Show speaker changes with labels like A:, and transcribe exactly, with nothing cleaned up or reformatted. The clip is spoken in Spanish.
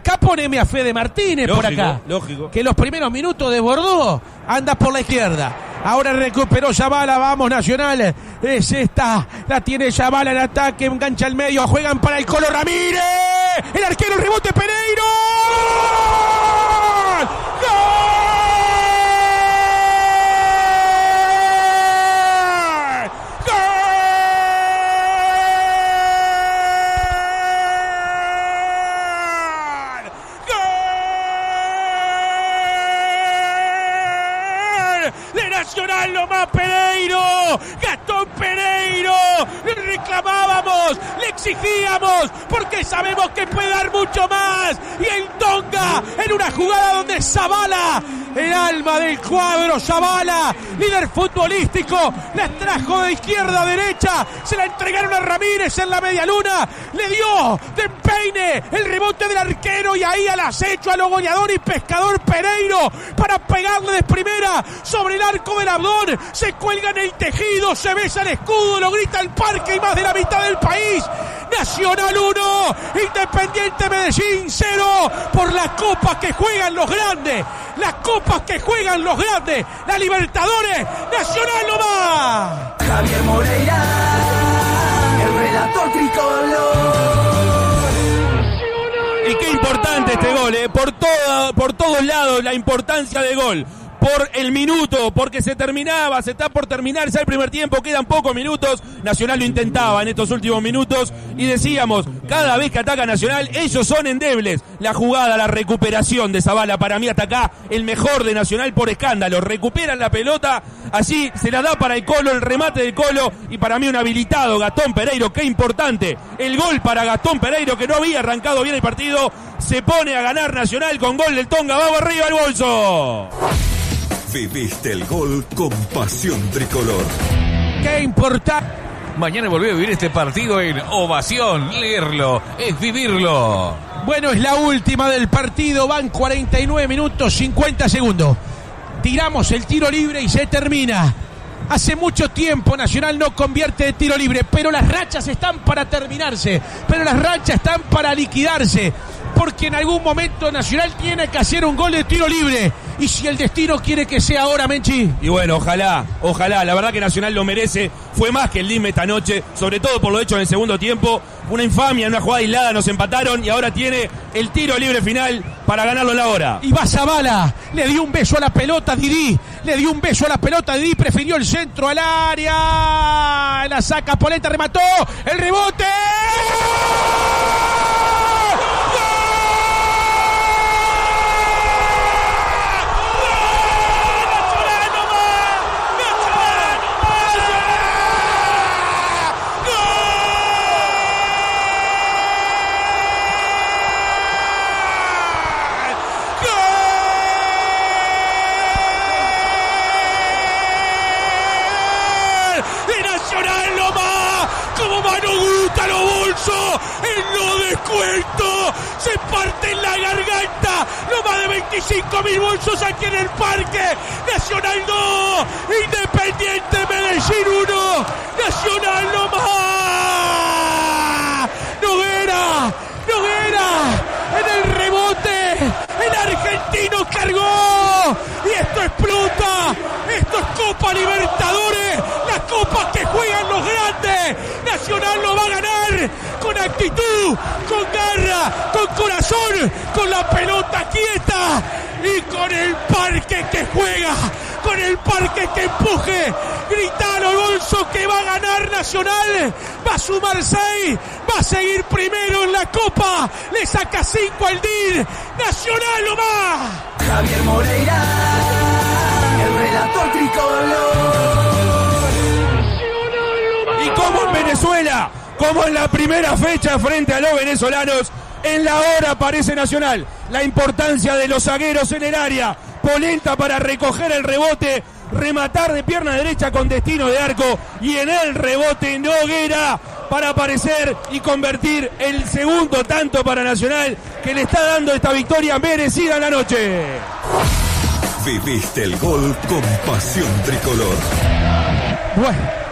A: acá poneme a Fede Martínez
B: lógico,
A: por acá.
B: Lógico.
A: Que los primeros minutos desbordó, anda por la izquierda. Ahora recuperó Zavala, vamos Nacional. Es esta, la tiene Zavala en ataque, engancha al medio, juegan para el Colo Ramírez. El arquero, el rebote, Pereiro. ¡Gol! De Nacional nomás Pereiro, Gastón Pereiro, le reclamábamos, le exigíamos, porque sabemos que puede dar mucho más, y el Tonga, en una jugada donde Zavala, el alma del cuadro, Zavala, líder futbolístico, la trajo de izquierda a derecha, se la entregaron a Ramírez en la media luna, le dio de empeine el rebote del arquero, y ahí al acecho a lo goleador y pescador Pereiro, para pegarle de primera, sobre el arco del Abdón, se cuelga en el tejido, se besa el escudo, lo grita el parque y más de la mitad del país. Nacional uno, Independiente Medellín cero, por las copas que juegan los grandes, las copas que juegan los grandes, la Libertadores, Nacional nomás.
C: Javier Moreira, el relator tricolor.
B: Y qué importante este gol, eh, por, toda, por todos lados la importancia del gol. Por el minuto, porque se terminaba, se está por terminar ya el primer tiempo, quedan pocos minutos. Nacional lo intentaba en estos últimos minutos y decíamos, cada vez que ataca Nacional, ellos son endebles. La jugada, la recuperación de Zavala, para mí hasta acá el mejor de Nacional por escándalo. Recuperan la pelota, allí se la da para el Colo, el remate del Colo, y para mí un habilitado, Gastón Pereiro, qué importante. El gol para Gastón Pereiro, que no había arrancado bien el partido, se pone a ganar Nacional con gol del Tonga, vamos arriba el bolso.
D: Viviste el gol con pasión tricolor.
A: Qué importante.
E: Mañana volví a vivir este partido en Ovación. Leerlo es vivirlo.
A: Bueno, es la última del partido. Van cuarenta y nueve minutos, cincuenta segundos. Tiramos el tiro libre y se termina. Hace mucho tiempo Nacional no convierte de tiro libre, pero las rachas están para terminarse. Pero las rachas están para liquidarse. Porque en algún momento Nacional tiene que hacer un gol de tiro libre. Y si el destino quiere que sea ahora, Menchi.
B: Y bueno, ojalá, ojalá. La verdad que Nacional lo merece. Fue más que el Lime esta noche, sobre todo por lo hecho en el segundo tiempo. Una infamia, una jugada aislada, nos empataron y ahora tiene el tiro libre final para ganarlo en la hora.
A: Y va Zavala, le dio un beso a la pelota Didi, le dio un beso a la pelota Didi, prefirió el centro al área. La saca Polenta, remató, el rebote. Como Mano Gusta los bolsos en los descuentos, se parte en la garganta, no más de veinticinco mil bolsos aquí en el parque. Nacional dos, Independiente Medellín uno, Nacional no más. Noguera, Noguera, en el rebote, el argentino cargó y esto explota. Esto es Copa Libertadores, las copas que juegan los grandes. Nacional lo va a ganar con actitud, con garra, con corazón, con la pelota quieta y con el parque que juega, con el parque que empuje. Gritalo, Alonso, que va a ganar Nacional, va a sumar seis, va a seguir primero en la Copa, le saca cinco al D I R. Nacional lo va.
C: Javier Moreira, el relator tricolor.
B: Y como en Venezuela, como en la primera fecha frente a los venezolanos, en la hora aparece Nacional. La importancia de los zagueros en el área. Polenta para recoger el rebote, rematar de pierna derecha con destino de arco, y en el rebote Noguera para aparecer y convertir el segundo tanto para Nacional, que le está dando esta victoria merecida en la noche.
D: Viviste el gol con pasión tricolor.
A: Bueno.